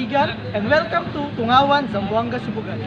kaibigan, and welcome to Tungawan, Zamboanga, Sibugan.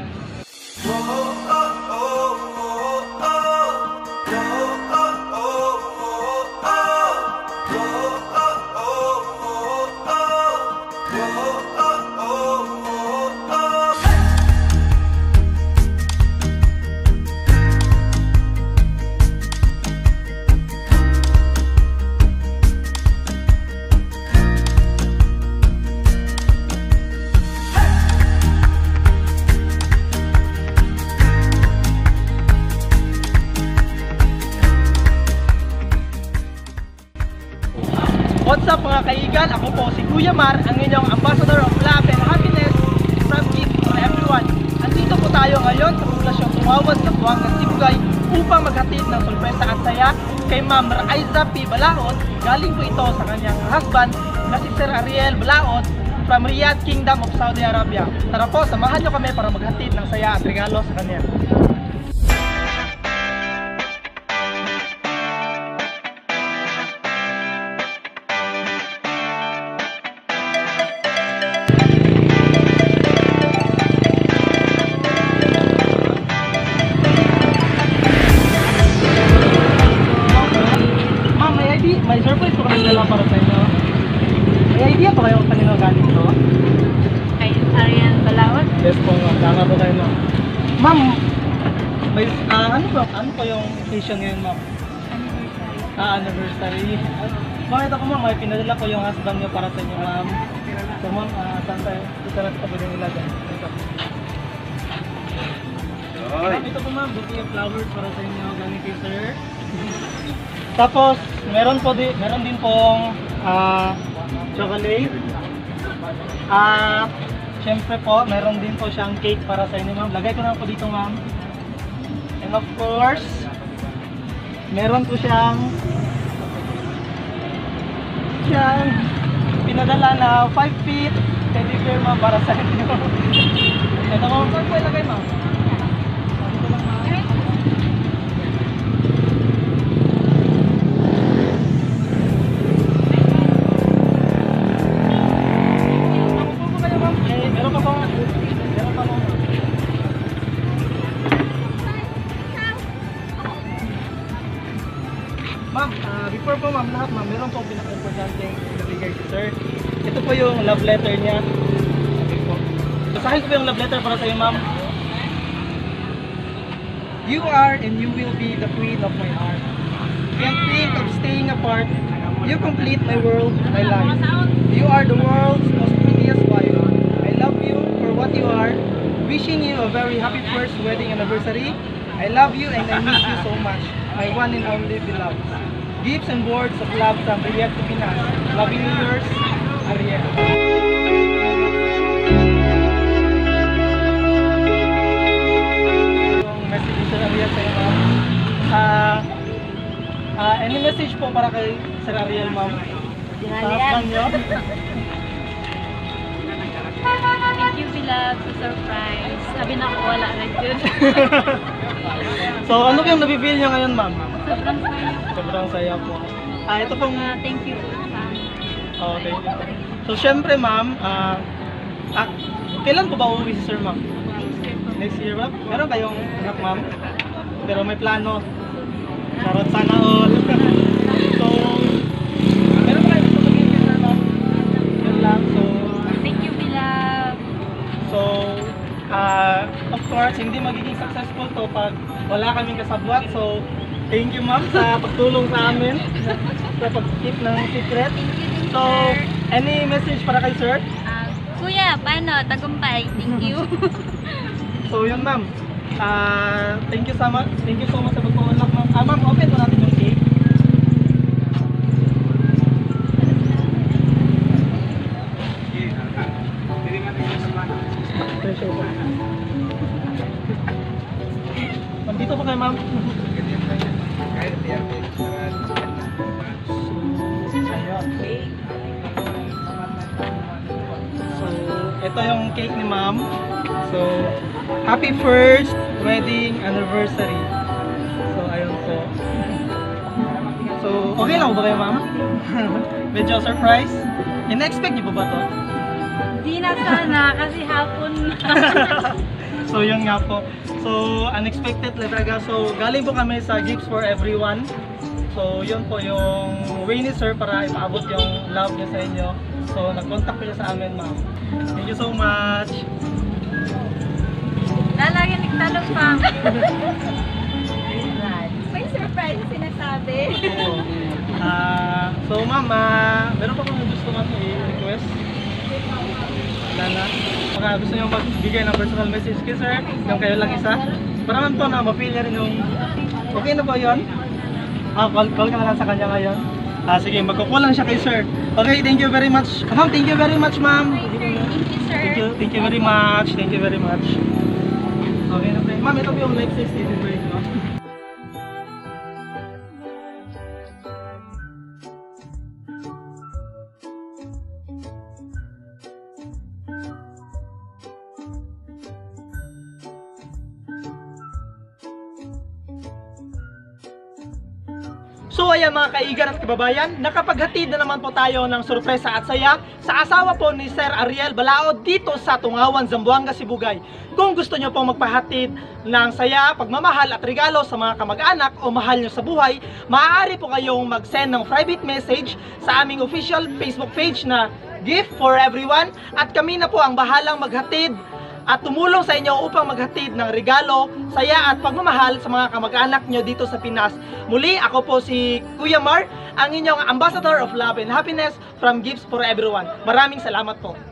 What's up mga kaibigan? Ako po si Kuya Mar, ang inyong Ambassador of Love and Happiness from Gift for Everyone. Andito po tayo ngayon sa populasyon Tungawan sa Buanga, Sibugay upang maghatid ng sorpresa at saya kay Ma'am Yhang Pittoh Balaod. Galing po ito sa kanyang husband na si Sir Ariel Balaod from Riyadh, Kingdom of Saudi Arabia. Tara po, samahan nyo kami para maghatid ng saya at regalo sa kanya. May surprise po kami dala para sa inyo. May idea pa kayo kung kanino galing ito? Kay Ariel Balaod? Yes po ma'am, tama po kayo ma'am. Ma'am, may, ano po yung occasion ngayon ma'am? Anniversary. Anniversary. Bakit ako ma'am, may pinadala ko yung husband niyo para sa inyo ma'am. So ma'am, saan tayo? Ito na sa pwedeng ilagay. Ito. Ma'am, ito po ma'am, bouquet of flowers para sa inyo. Galing kay sir. Tapos, meron din pong chocolate. Siyempre po, meron din po siyang cake para sa inyo ma'am. Lagay ko na po dito ma'am. And of course, meron po siyang pinadala na 5 feet teddy bear ma'am para sa inyo. Ito ma'am, saan po ilagay ma'am? Ma'am, before po ma'am lahat ma'am, meron po pinaka-importante ibigay si sir. Ito po yung love letter niya. Okay po. Basahin ko po yung love letter para sa iyo ma'am. You are and you will be the queen of my heart. Can't think of staying apart. You complete my world, my life. You are the world's most prettiest wife. I love you for what you are. Wishing you a very happy first wedding anniversary. I love you and I miss you so much. My one and only beloved. Gifts and words of love from Riyadh to Pinas. Lovingly yours, Ariel. Yung message ni Sir Ariel sa iyo, ma'am. Any message po para kay Sir Ariel, ma'am? Sa nyo? Thank you, beloved, sa surprise. Sabi na ako, wala na dyan. So, ano kayong nabibili niya ngayon, ma'am? Sobrang saya. Sobrang saya po. Ito pong... Thank you. Okay. So, syempre, ma'am, kailan po ba uuwi si sir, ma'am? Next year, ma'am? Meron kayong anak, ma'am? Pero may plano. Charot, sana all. So, meron pa kayo gusto magiging kay sir, ma'am? Yun lang. So, Thank you, beloved. so, of course, hindi magiging successful to pag wala kaming kasabwat. So, thank you ma'am sa pagtulong sa amin sa pag-keep ng secret. So, any message para kay sir? Kuya, paano? Tagumpay. Thank you. So, yun ma'am. Thank you so much. Thank you so much sa pagpapalak ma'am. Ma'am, open po natin yung cake. Dito po kayo ma'am. So, ito yung cake ni ma'am. So, happy first wedding anniversary. So, ayun po. So, okay lang ba kayo ma'am? Medyo surprise. In-expect niyo ba to? Di na sana kasi hapon na. So yun nga po. So unexpected talaga. So galing po kami sa Gifts for Everyone. So yun po yung way ni sir para ipaabot yung love niya sa inyo. So nag-contact po siya sa amin, ma'am. Thank you so much. Lalagyan nagtalog pa. May surprise sinasabi. So ma'am, meron pa kung gusto ma'am i-request? Wala na. Baka gusto nyo magbigay ng personal message kay sir, yung kayo lang isa. Para man po na ma-feel niya rin yung... Okay na po yun? Call ka na lang sa kanya ngayon. Sige, magkukuha lang siya kay sir. Okay, thank you very much. Ma'am, thank you very much, ma'am. Thank you, sir. Thank you very much. Thank you very much. Okay na po. Ma'am, ito po yung life size dito break, no? So ayan mga kaigan at kababayan, nakapaghatid na naman po tayo ng sorpresa at saya sa asawa po ni Sir Ariel Balaod dito sa Tungawan, Zamboanga, Sibugay. Kung gusto nyo pong magpahatid ng saya, pagmamahal at regalo sa mga kamag-anak o mahal nyo sa buhay, maaari po kayong mag-send ng private message sa aming official Facebook page na Gift for Everyone at kami na po ang bahalang maghatid at tumulong sa inyo upang maghatid ng regalo, saya at pagmamahal sa mga kamag-anak nyo dito sa Pinas. Muli, ako po si Kuya Mar, ang inyong Ambassador of Love and Happiness from Gifts for Everyone. Maraming salamat po.